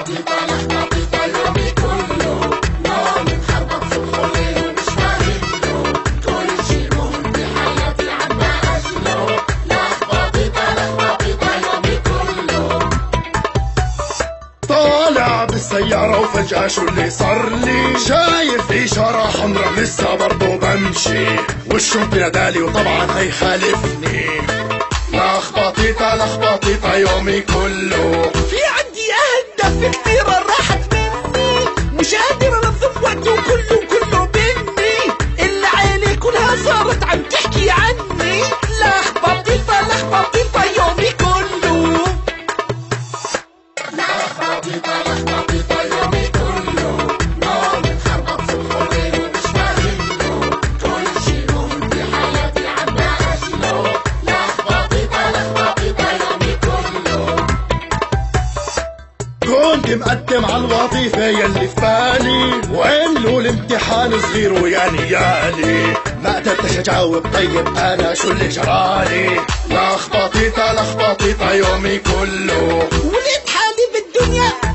لخبطيطة لخبطيطة يومي كله، نوم مخربط صبح وليل ومش فاهم له، كل شي مهم بحياتي عنا أجله، لخبطيطة لخبطيطة يومي كله. طالع بالسيارة وفجأة شو اللي صار لي، شايف إشارة حمرا لسه برضو بمشي، والشرطي نادالي وطبعا هيخالفني، لخبطيطة لخبطيطة يومي كله. في عندي أهداف كثيرة راحت مني، مش قادر أنظم وقتي وكله مني، اللي عيني كلها صارت عم تحكي عني، لخبطيطة لخبطيطة يومي كله. لخبطيطة لخبطيطة يومي كله، نوم مخربط صبح وليل ومش فاهم له، كل شي مهم بحياتي عنا أجله، لخبطيطة لخبطيطة يومي كله. كنت مقدم على الوظيفة يلي في بالي، وعملوا الامتحان صغير ويعني يالي، ما قدرتش اجاوب طيب انا شو اللي جرالي، لخبطيطة لخبطيطة يومي كله. ولقيت حالي بالدنيا